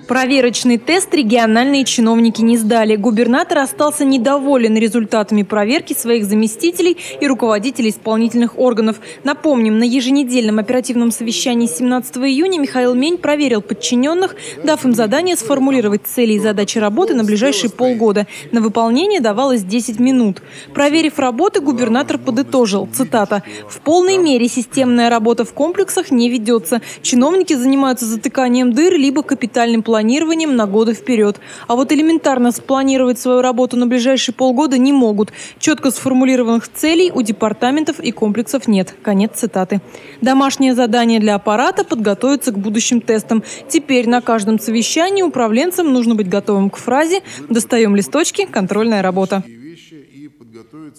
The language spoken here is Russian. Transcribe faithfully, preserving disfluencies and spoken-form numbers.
Проверочный тест региональные чиновники не сдали. Губернатор остался недоволен результатами проверки своих заместителей и руководителей исполнительных органов. Напомним, на еженедельном оперативном совещании семнадцатого июня Михаил Мень проверил подчиненных, дав им задание сформулировать цели и задачи работы на ближайшие полгода. На выполнение давалось десять минут. Проверив работы, губернатор подытожил, цитата: «В полной мере системная работа в комплексах не ведется. Чиновники занимаются затыканием дыр либо капитальным планированием планированием на годы вперед. А вот элементарно спланировать свою работу на ближайшие полгода не могут. Четко сформулированных целей у департаментов и комплексов нет». Конец цитаты. Домашнее задание для аппарата – подготовиться к будущим тестам. Теперь на каждом совещании управленцам нужно быть готовым к фразе «достаем листочки, контрольная работа».